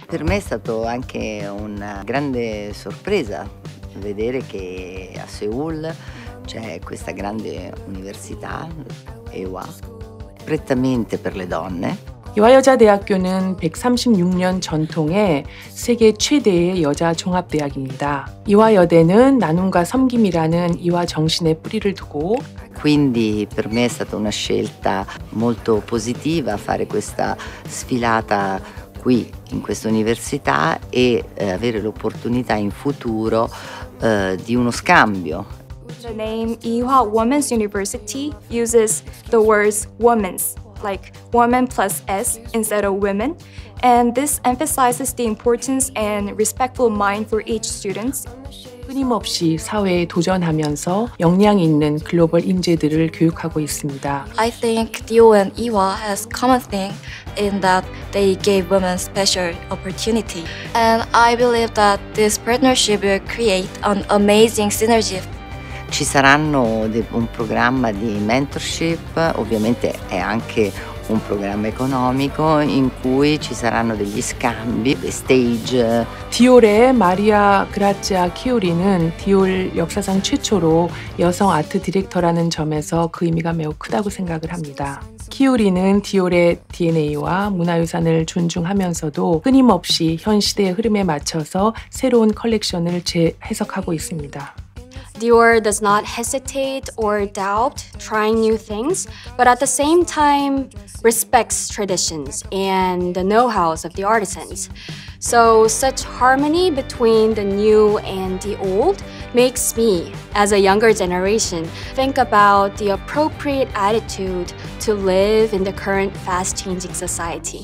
Per me è stato anche una grande sorpresa vedere che a Seoul c'è questa grande università, Ewha, prettamente per le donne. 이화여자대학교는 136년 전통의 세계 최대의 여자 종합대학입니다. 이화여대는 나눔과 섬김이라는 이화 정신에 뿌리를 두고 Quindi per me è stata una scelta molto positiva fare questa sfilata qui in questa università e avere l'opportunità in futuro di uno scambio. The name Ewha Women's University uses the words women's, like woman plus S instead of women, and this emphasizes the importance and respectful mind for each student. 끊임없이 사회에 도전하면서 역량 있는 글로벌 인재들을 교육하고 있습니다. I think DO and Ewha has common thing in that they gave women special opportunity. And I believe that this partnership will create an amazing synergy. Ci saranno un programma di mentorship, ovviamente è anche un programma economico in cui ci saranno degli scambi, stage. 디올의 마리아 그라치아 키우리는 디올 역사상 최초로 여성 아트 디렉터라는 점에서 그 의미가 매우 크다고 생각을 합니다. 키우리는 디올의 DNA와 문화유산을 존중하면서도 끊임없이 현 시대의 흐름에 맞춰서 새로운 컬렉션을 재해석하고 있습니다. Dior does not hesitate or doubt trying new things, but at the same time respects traditions and the know-hows of the artisans. So such harmony between the new and the old makes me, as a younger generation, think about the appropriate attitude to live in the current fast-changing society.